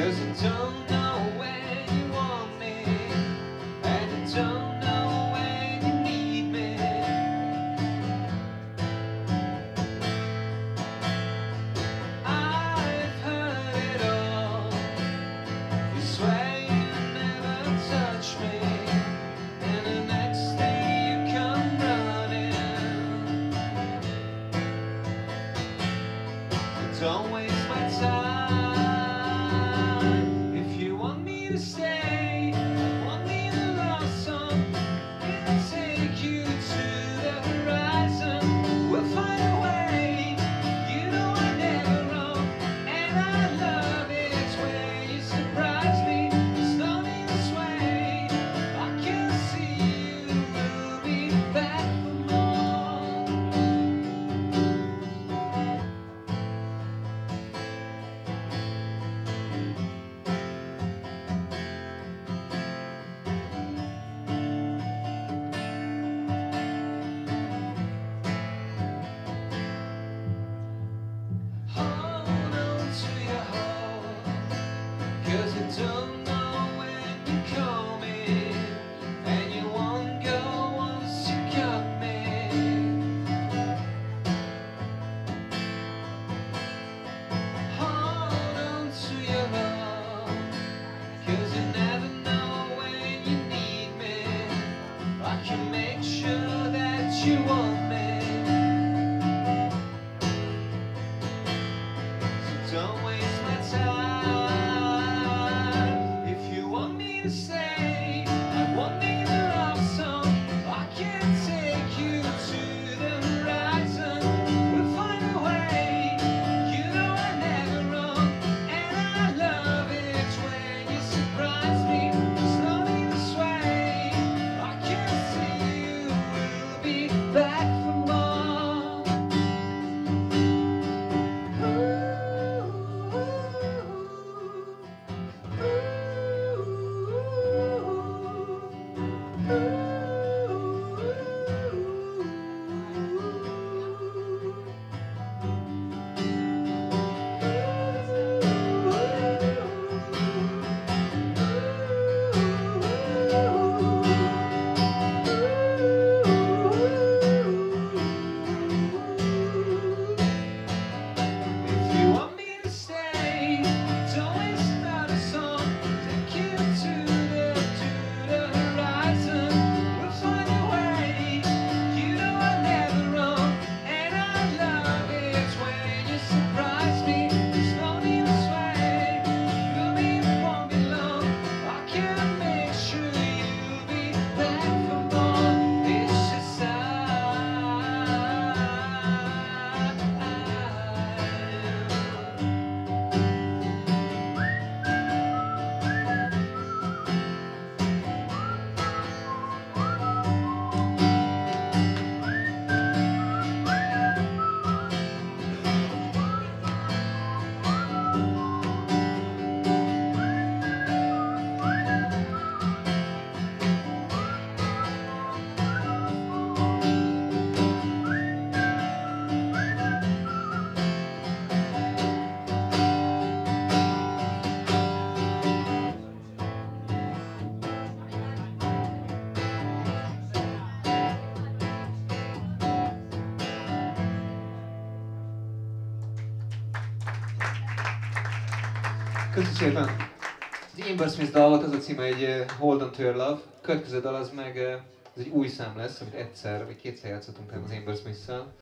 Don't waste my time. If you want me to stay, want me to love some, and take you to the horizon. We'll find a way. You know I never wrong, and I love it when you surprise me. There's no need to sway. I can see you will be back for more. Cause you don't know when you're coming, and you won't go once you got me. Hold on to your love, cause you never know when you need me. I can make sure that you want me. So don't waste my time. Stay, I want me to love some. I can take you to the horizon. We'll find a way. You know I never wrong, and I love it when you surprise me. There's no need to sway. I can see you will be back for more. Köszönjük szépen! Az Amber Smith dal volt, az a címe, egy Hold on to Your Love. A következő dal az meg ez egy új szám lesz, amit egyszer vagy kétszer játszottunk az Amber Smith-szel.